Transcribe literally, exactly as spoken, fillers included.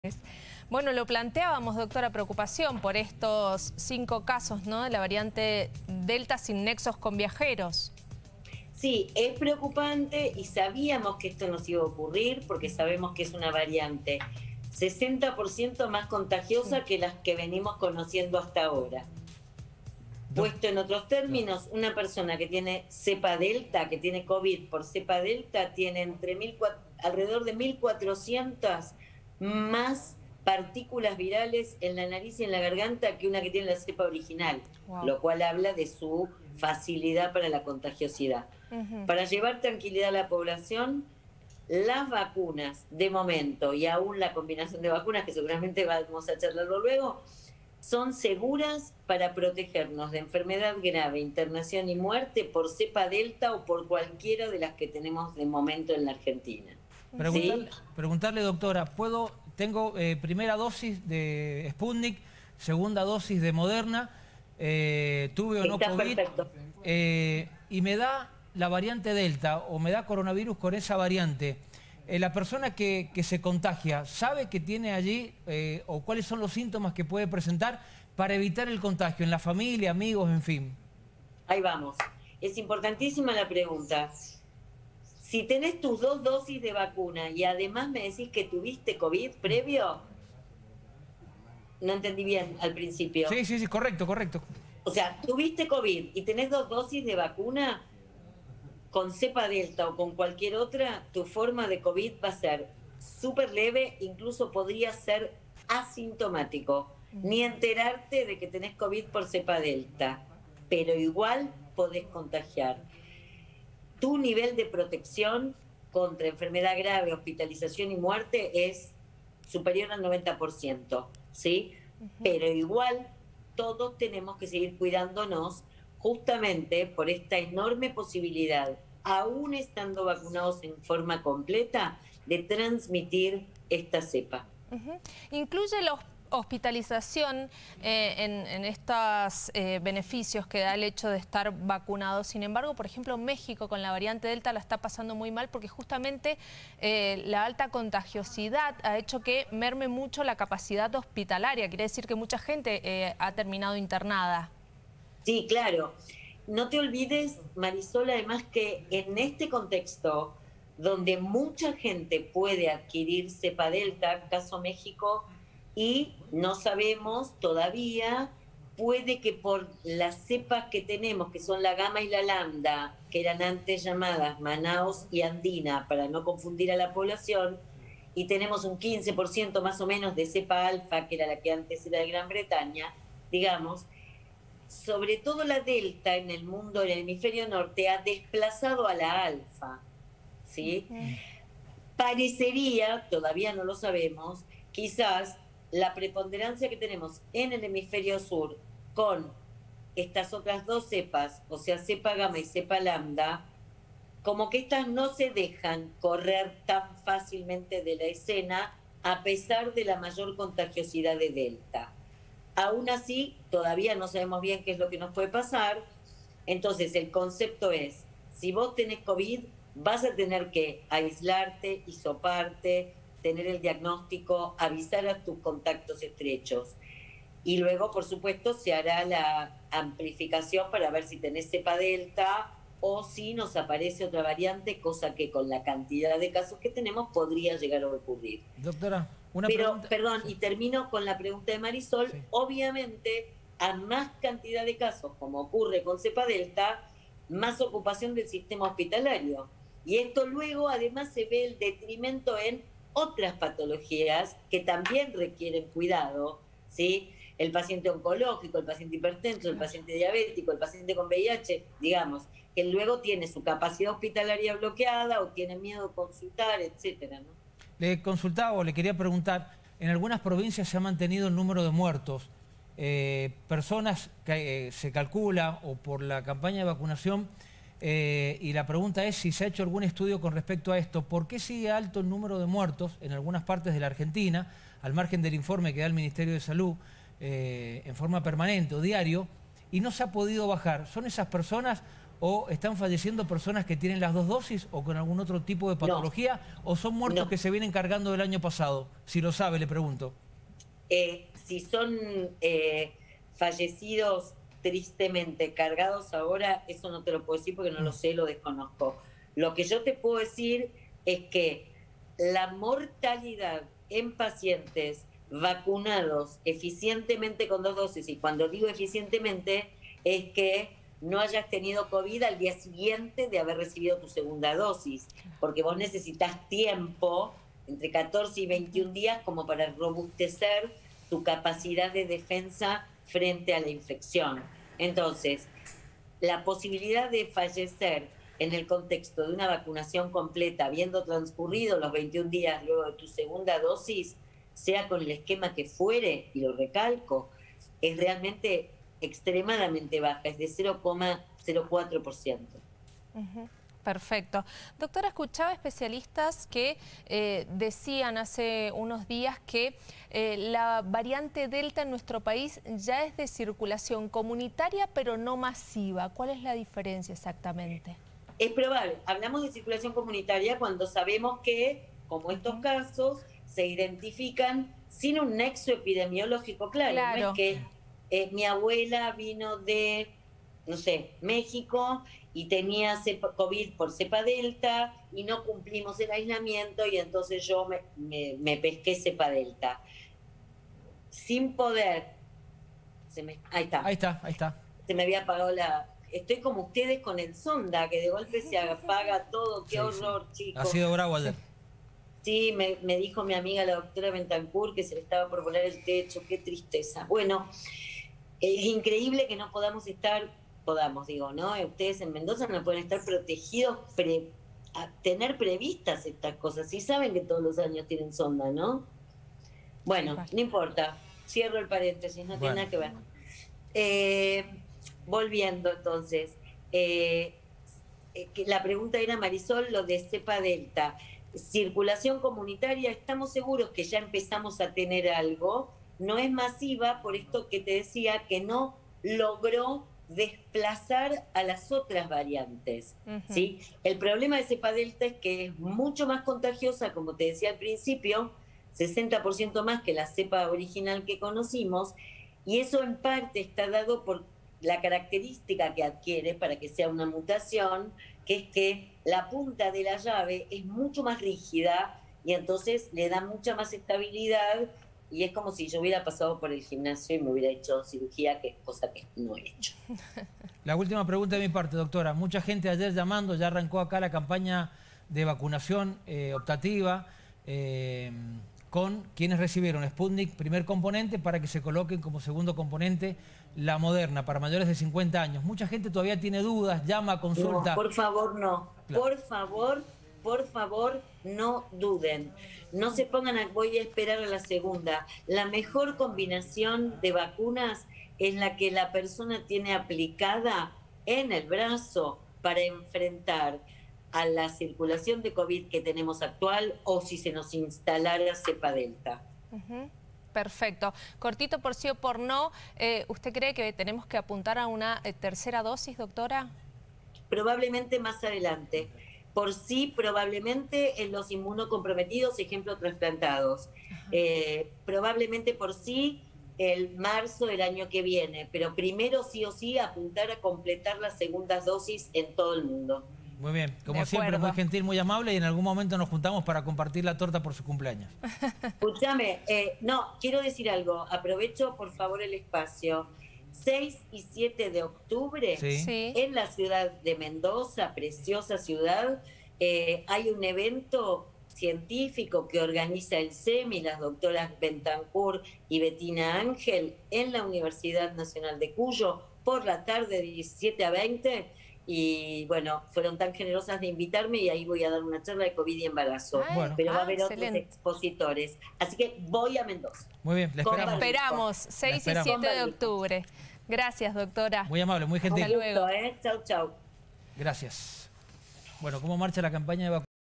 Bueno, lo planteábamos, doctora, preocupación por estos cinco casos, ¿no?, de la variante Delta sin nexos con viajeros. Sí, es preocupante y sabíamos que esto nos iba a ocurrir porque sabemos que es una variante sesenta por ciento más contagiosa sí. que las que venimos conociendo hasta ahora. Puesto en otros términos, una persona que tiene cepa Delta, que tiene COVID por cepa Delta, tiene entre mil, alrededor de mil cuatrocientas más partículas virales en la nariz y en la garganta que una que tiene la cepa original, wow. Lo cual habla de su facilidad para la contagiosidad. Uh-huh. Para llevar tranquilidad a la población, las vacunas, de momento, y aún la combinación de vacunas, que seguramente vamos a charlarlo luego, son seguras para protegernos de enfermedad grave, internación y muerte por cepa Delta o por cualquiera de las que tenemos de momento en la Argentina. Preguntarle, ¿Sí? preguntarle doctora, ¿puedo, tengo eh, primera dosis de Sputnik, segunda dosis de Moderna, eh, tuve o no Está COVID, eh, y me da la variante Delta o me da coronavirus con esa variante? Eh, la persona que, que se contagia, ¿sabe que tiene allí eh, o cuáles son los síntomas que puede presentar para evitar el contagio en la familia, amigos, en fin? Ahí vamos. Es importantísima la pregunta. Si tenés tus dos dosis de vacuna y además me decís que tuviste COVID previo, no entendí bien al principio. Sí, sí, sí, correcto, correcto. O sea, tuviste COVID y tenés dos dosis de vacuna, con cepa Delta o con cualquier otra, tu forma de COVID va a ser súper leve, incluso podría ser asintomático. Ni enterarte de que tenés COVID por cepa Delta, pero igual podés contagiar. Tu nivel de protección contra enfermedad grave, hospitalización y muerte es superior al noventa por ciento, ¿sí? Uh-huh. Pero igual todos tenemos que seguir cuidándonos justamente por esta enorme posibilidad, aún estando vacunados en forma completa, de transmitir esta cepa. Uh-huh. ¿Incluye la hospitalización eh, en, en estos eh, beneficios que da el hecho de estar vacunados? Sin embargo, por ejemplo, México con la variante Delta la está pasando muy mal porque justamente eh, la alta contagiosidad ha hecho que merme mucho la capacidad hospitalaria. Quiere decir que mucha gente eh, ha terminado internada. Sí, claro. No te olvides, Marisol, además que en este contexto donde mucha gente puede adquirir cepa Delta, caso México, y no sabemos todavía, puede que por las cepas que tenemos, que son la Gamma y la Lambda, que eran antes llamadas Manaus y Andina, para no confundir a la población, y tenemos un quince por ciento más o menos de cepa alfa, que era la que antes era de Gran Bretaña, digamos, sobre todo la Delta en el mundo, en el hemisferio norte, ha desplazado a la alfa, ¿sí? Uh-huh. Parecería, todavía no lo sabemos, quizás la preponderancia que tenemos en el hemisferio sur con estas otras dos cepas, o sea, cepa gamma y cepa lambda, como que estas no se dejan correr tan fácilmente de la escena a pesar de la mayor contagiosidad de Delta. Aún así, todavía no sabemos bien qué es lo que nos puede pasar. Entonces, el concepto es, si vos tenés COVID, vas a tener que aislarte, hisoparte, tener el diagnóstico, avisar a tus contactos estrechos. Y luego, por supuesto, se hará la amplificación para ver si tenés cepa Delta o si nos aparece otra variante, cosa que con la cantidad de casos que tenemos podría llegar a ocurrir. Doctora, una Pero, pregunta. perdón, y termino con la pregunta de Marisol. Sí. Obviamente, a más cantidad de casos, como ocurre con cepa Delta, más ocupación del sistema hospitalario. Y esto luego, además, se ve el detrimento en otras patologías que también requieren cuidado, ¿sí? El paciente oncológico, el paciente hipertenso, el paciente diabético, el paciente con V I H, digamos, que luego tiene su capacidad hospitalaria bloqueada o tiene miedo de consultar, etcétera, ¿no? Le consultaba o le quería preguntar, en algunas provincias se ha mantenido el número de muertos, eh, personas que eh, se calcula o por la campaña de vacunación, eh, y la pregunta es si se ha hecho algún estudio con respecto a esto. ¿Por qué sigue alto el número de muertos en algunas partes de la Argentina, al margen del informe que da el Ministerio de Salud eh, en forma permanente o diario, y no se ha podido bajar? ¿Son esas personas ¿O están falleciendo personas que tienen las dos dosis o con algún otro tipo de patología? No. ¿O son muertos no. que se vienen cargando del año pasado? Si lo sabe, le pregunto. Eh, si son eh, fallecidos tristemente cargados ahora, eso no te lo puedo decir porque no lo sé, lo desconozco. Lo que yo te puedo decir es que la mortalidad en pacientes vacunados eficientemente con dos dosis, y cuando digo eficientemente es que no hayas tenido COVID al día siguiente de haber recibido tu segunda dosis, porque vos necesitas tiempo, entre catorce y veintiún días, como para robustecer tu capacidad de defensa frente a la infección. Entonces, la posibilidad de fallecer en el contexto de una vacunación completa, habiendo transcurrido los veintiún días luego de tu segunda dosis, sea con el esquema que fuere, y lo recalco, es realmente extremadamente baja, es de cero coma cero cuatro por ciento. Uh-huh. Perfecto. Doctora, escuchaba especialistas que eh, decían hace unos días que eh, la variante Delta en nuestro país ya es de circulación comunitaria, pero no masiva. ¿Cuál es la diferencia exactamente? Es probable. Hablamos de circulación comunitaria cuando sabemos que, como estos uh-huh. casos, se identifican sin un nexo epidemiológico claro. claro. No es que eh, mi abuela vino de, no sé, México y tenía cepa, COVID por cepa delta y no cumplimos el aislamiento y entonces yo me, me, me pesqué cepa delta. Sin poder... Se me, ahí está. Ahí está, ahí está. Se me había apagado la... Estoy como ustedes con el sonda, que de golpe se apaga todo. Qué sí, horror, sí. chicos. Ha sido bravo ayer. Sí, me, me dijo mi amiga la doctora Bentancur que se le estaba por volar el techo. Qué tristeza. Bueno, es increíble que no podamos estar, podamos, digo, ¿no? Ustedes en Mendoza no pueden estar protegidos, pre, a tener previstas estas cosas. Y saben que todos los años tienen sonda, ¿no? Bueno, no importa. Cierro el paréntesis, no bueno. tiene nada que ver. Eh, volviendo entonces, eh, eh, la pregunta era, Marisol, lo de cepa delta. Circulación comunitaria, estamos seguros que ya empezamos a tener algo, no es masiva, por esto que te decía, que no logró desplazar a las otras variantes, uh-huh. ¿sí? El problema de cepa delta es que es mucho más contagiosa, como te decía al principio, sesenta por ciento más que la cepa original que conocimos, y eso en parte está dado por la característica que adquiere para que sea una mutación, que es que la punta de la llave es mucho más rígida y entonces le da mucha más estabilidad y es como si yo hubiera pasado por el gimnasio y me hubiera hecho cirugía, que es cosa que no he hecho. La última pregunta de mi parte, doctora. Mucha gente ayer llamando, ya arrancó acá la campaña de vacunación eh, optativa eh, con quienes recibieron Sputnik, primer componente, para que se coloquen como segundo componente la Moderna, para mayores de cincuenta años. Mucha gente todavía tiene dudas, llama, consulta. No, por favor, no. Claro. Por favor, por favor, no duden. No se pongan a, voy a esperar a la segunda. La mejor combinación de vacunas es la que la persona tiene aplicada en el brazo para enfrentar a la circulación de COVID que tenemos actual o si se nos instalara cepa delta. Uh-huh. Perfecto. Cortito, por sí o por no, eh, ¿usted cree que tenemos que apuntar a una eh, tercera dosis, doctora? Probablemente más adelante. Por sí, probablemente en los inmunocomprometidos, ejemplo, trasplantados. Eh, probablemente por sí el marzo del año que viene, pero primero sí o sí apuntar a completar las segundas dosis en todo el mundo. Muy bien, como siempre, muy gentil, muy amable, y en algún momento nos juntamos para compartir la torta por su cumpleaños. Escúchame, eh, no, quiero decir algo, aprovecho por favor el espacio. seis y siete de octubre, sí. Sí. en la ciudad de Mendoza, preciosa ciudad, eh, hay un evento científico que organiza el SEMI, las doctoras Bentancur y Betina Ángel, en la Universidad Nacional de Cuyo, por la tarde de diecisiete a veinte, y bueno, fueron tan generosas de invitarme y ahí voy a dar una charla de COVID y embarazo. Ay, bueno. Pero va a ah, haber excelente. otros expositores. Así que voy a Mendoza. Muy bien, le esperamos. Esperamos, seis y siete de octubre. Gracias, doctora. Muy amable, muy gentil. Hasta luego. ¿eh? Chau, chau. Gracias. Bueno, ¿cómo marcha la campaña de vacunación?